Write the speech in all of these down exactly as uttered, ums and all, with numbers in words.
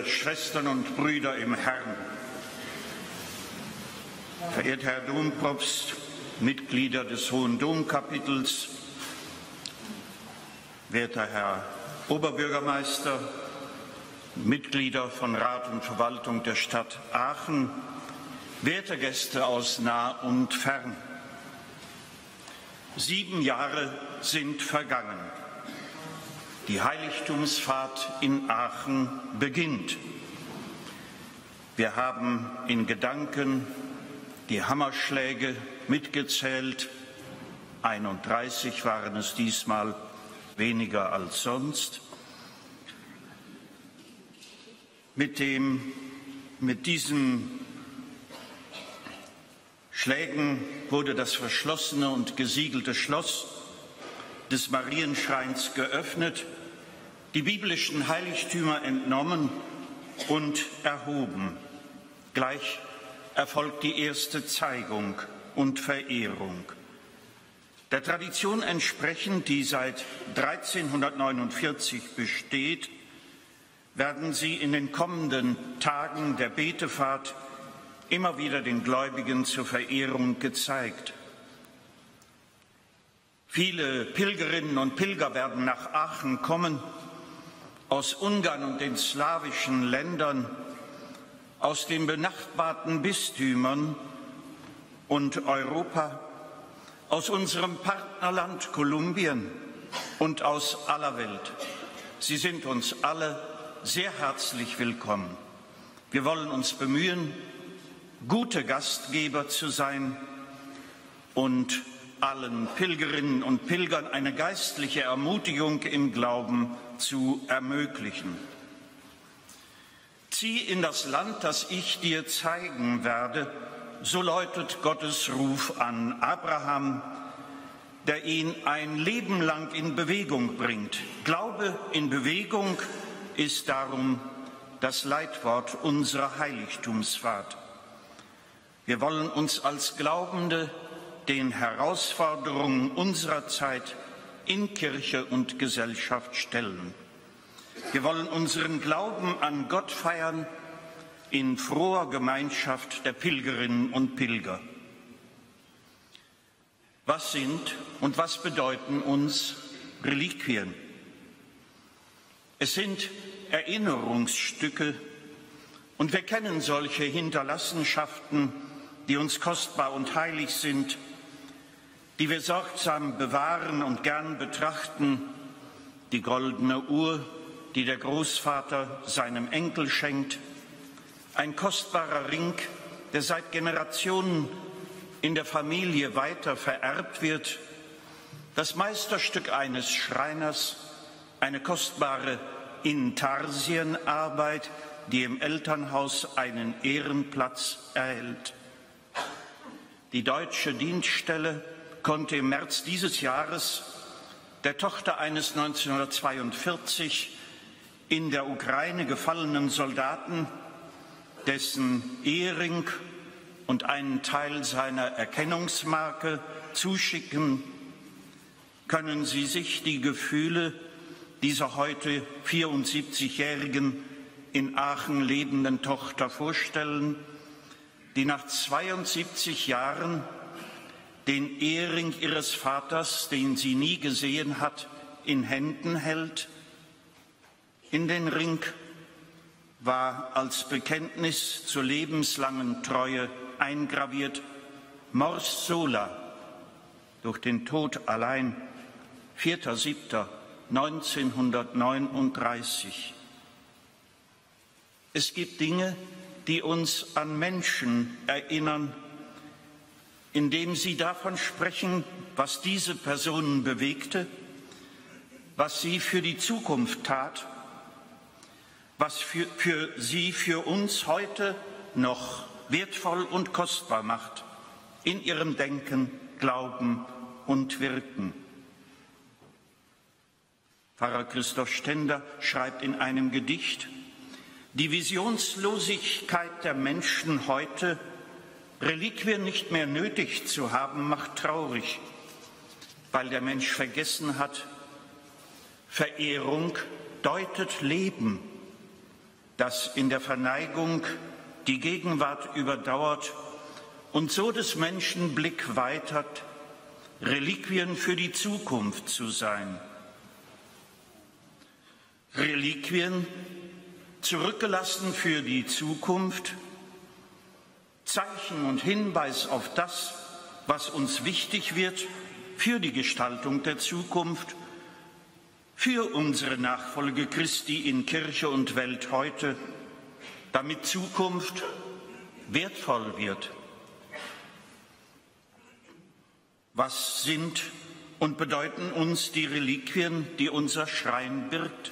Schwestern und Brüder im Herrn, verehrter Herr Dompropst, Mitglieder des Hohen Domkapitels, werter Herr Oberbürgermeister, Mitglieder von Rat und Verwaltung der Stadt Aachen, werte Gäste aus nah und fern. Sieben Jahre sind vergangen. Die Heiligtumsfahrt in Aachen beginnt. Wir haben in Gedanken die Hammerschläge mitgezählt. einunddreißig waren es diesmal, weniger als sonst. Mit, dem, mit diesen Schlägen wurde das verschlossene und gesiegelte Schloss des Marienschreins geöffnet, die biblischen Heiligtümer entnommen und erhoben. Gleich erfolgt die erste Zeigung und Verehrung. Der Tradition entsprechend, die seit dreizehnhundertneunundvierzig besteht, werden sie in den kommenden Tagen der Betefahrt immer wieder den Gläubigen zur Verehrung gezeigt. Viele Pilgerinnen und Pilger werden nach Aachen kommen, aus Ungarn und den slawischen Ländern, aus den benachbarten Bistümern und Europa, aus unserem Partnerland Kolumbien und aus aller Welt. Sie sind uns alle sehr herzlich willkommen. Wir wollen uns bemühen, gute Gastgeber zu sein und allen Pilgerinnen und Pilgern eine geistliche Ermutigung im Glauben zu ermöglichen. Zieh in das Land, das ich dir zeigen werde, so läutet Gottes Ruf an Abraham, der ihn ein Leben lang in Bewegung bringt. Glaube in Bewegung ist darum das Leitwort unserer Heiligtumsfahrt. Wir wollen uns als Glaubende den Herausforderungen unserer Zeit in Kirche und Gesellschaft stellen. Wir wollen unseren Glauben an Gott feiern in froher Gemeinschaft der Pilgerinnen und Pilger. Was sind und was bedeuten uns Reliquien? Es sind Erinnerungsstücke und wir kennen solche Hinterlassenschaften, die uns kostbar und heilig sind, die wir sorgsam bewahren und gern betrachten, die goldene Uhr, die der Großvater seinem Enkel schenkt, ein kostbarer Ring, der seit Generationen in der Familie weiter vererbt wird, das Meisterstück eines Schreiners, eine kostbare Intarsienarbeit, die im Elternhaus einen Ehrenplatz erhält. Die deutsche Dienststelle konnte im März dieses Jahres der Tochter eines neunzehnhundertzweiundvierzig in der Ukraine gefallenen Soldaten dessen Ehering und einen Teil seiner Erkennungsmarke zuschicken. Können Sie sich die Gefühle dieser heute vierundsiebzigjährigen in Aachen lebenden Tochter vorstellen, die nach zweiundsiebzig Jahren den Ehering ihres Vaters, den sie nie gesehen hat, in Händen hält? In den Ring war als Bekenntnis zur lebenslangen Treue eingraviert: Mors sola, durch den Tod allein, vierter siebter neunzehnhundertneununddreißig. Es gibt Dinge, die uns an Menschen erinnern, indem sie davon sprechen, was diese Personen bewegte, was sie für die Zukunft tat, was für, für sie für uns heute noch wertvoll und kostbar macht, in ihrem Denken, Glauben und Wirken. Pfarrer Christoph Stender schreibt in einem Gedicht: Die Visionslosigkeit der Menschen heute, Reliquien nicht mehr nötig zu haben, macht traurig, weil der Mensch vergessen hat, Verehrung deutet Leben. das in der Verneigung die Gegenwart überdauert und so des Menschen Blick weitert, Reliquien für die Zukunft zu sein. Reliquien, zurückgelassen für die Zukunft, Zeichen und Hinweis auf das, was uns wichtig wird für die Gestaltung der Zukunft, für unsere Nachfolge Christi in Kirche und Welt heute, damit Zukunft wertvoll wird. Was sind und bedeuten uns die Reliquien, die unser Schrein birgt?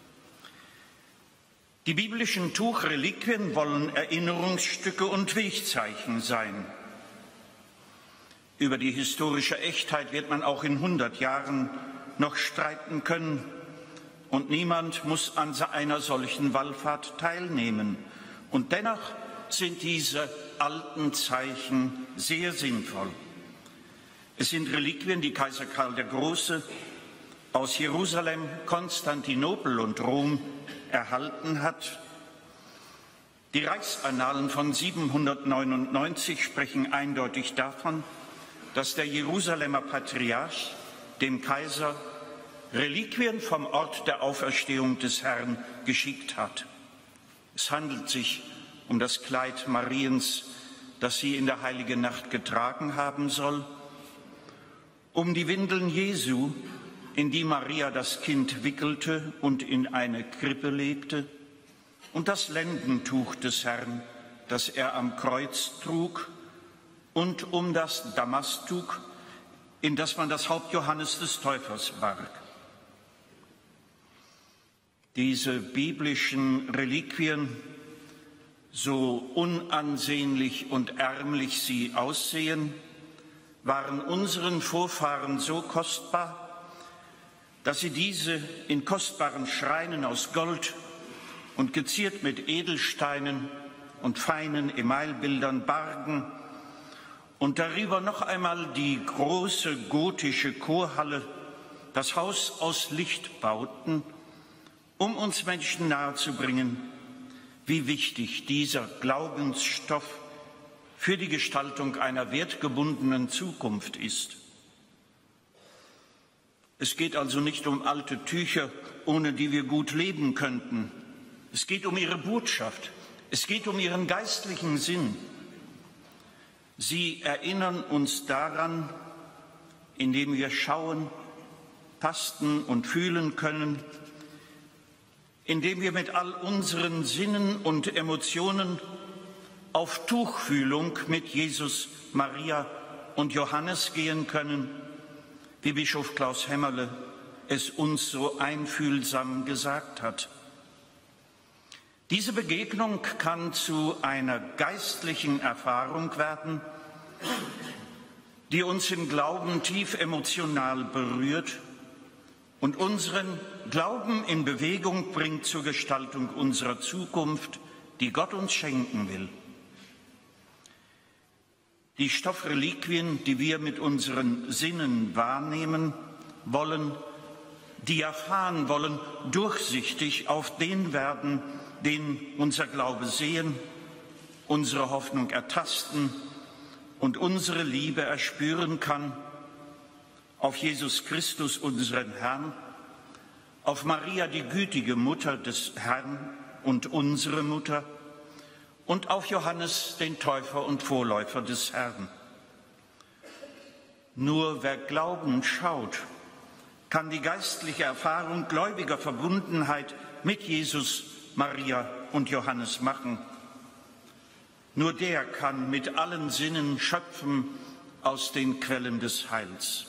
Die biblischen Tuchreliquien wollen Erinnerungsstücke und Wegzeichen sein. Über die historische Echtheit wird man auch in hundert Jahren noch streiten können, und niemand muss an einer solchen Wallfahrt teilnehmen. Und dennoch sind diese alten Zeichen sehr sinnvoll. Es sind Reliquien, die Kaiser Karl der Große aus Jerusalem, Konstantinopel und Rom erhalten hat. Die Reichsannalen von siebenhundertneunundneunzig sprechen eindeutig davon, dass der Jerusalemer Patriarch dem Kaiser Reliquien vom Ort der Auferstehung des Herrn geschickt hat. Es handelt sich um das Kleid Mariens, das sie in der heiligen Nacht getragen haben soll, um die Windeln Jesu, in die Maria das Kind wickelte und in eine Krippe legte, und das Lendentuch des Herrn, das er am Kreuz trug, und um das Damasttuch, in das man das Haupt Johannes des Täufers barg. Diese biblischen Reliquien, so unansehnlich und ärmlich sie aussehen, waren unseren Vorfahren so kostbar, dass sie diese in kostbaren Schreinen aus Gold und geziert mit Edelsteinen und feinen Emailbildern bargen und darüber noch einmal die große gotische Chorhalle, das Haus aus Licht bauten, um uns Menschen nahezubringen, wie wichtig dieser Glaubensstoff für die Gestaltung einer wertgebundenen Zukunft ist. Es geht also nicht um alte Tücher, ohne die wir gut leben könnten. Es geht um ihre Botschaft. Es geht um ihren geistlichen Sinn. Sie erinnern uns daran, indem wir schauen, tasten und fühlen können, indem wir mit all unseren Sinnen und Emotionen auf Tuchfühlung mit Jesus, Maria und Johannes gehen können, wie Bischof Klaus Hämmerle es uns so einfühlsam gesagt hat. Diese Begegnung kann zu einer geistlichen Erfahrung werden, die uns im Glauben tief emotional berührt und unseren Glauben in Bewegung bringt zur Gestaltung unserer Zukunft, die Gott uns schenken will. Die Stoffreliquien, die wir mit unseren Sinnen wahrnehmen wollen, die erfahren wollen, durchsichtig auf den werden, den unser Glaube sehen, unsere Hoffnung ertasten und unsere Liebe erspüren kann, auf Jesus Christus, unseren Herrn, auf Maria, die gütige Mutter des Herrn und unsere Mutter, und auf Johannes, den Täufer und Vorläufer des Herrn. Nur wer glaubend schaut, kann die geistliche Erfahrung gläubiger Verbundenheit mit Jesus, Maria und Johannes machen. Nur der kann mit allen Sinnen schöpfen aus den Quellen des Heils.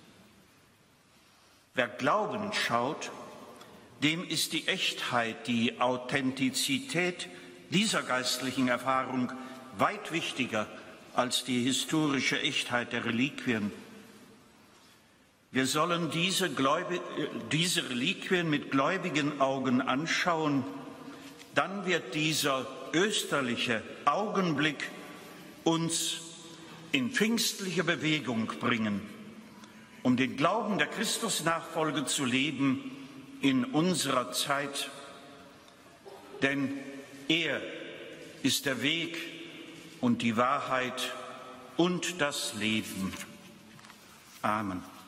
Wer glaubend schaut, dem ist die Echtheit, die Authentizität dieser geistlichen Erfahrung weit wichtiger als die historische Echtheit der Reliquien. Wir sollen diese, Gläubig, diese Reliquien mit gläubigen Augen anschauen, dann wird dieser österliche Augenblick uns in pfingstliche Bewegung bringen, um den Glauben der Christusnachfolge zu leben in unserer Zeit denn er ist der Weg und die Wahrheit und das Leben. Amen.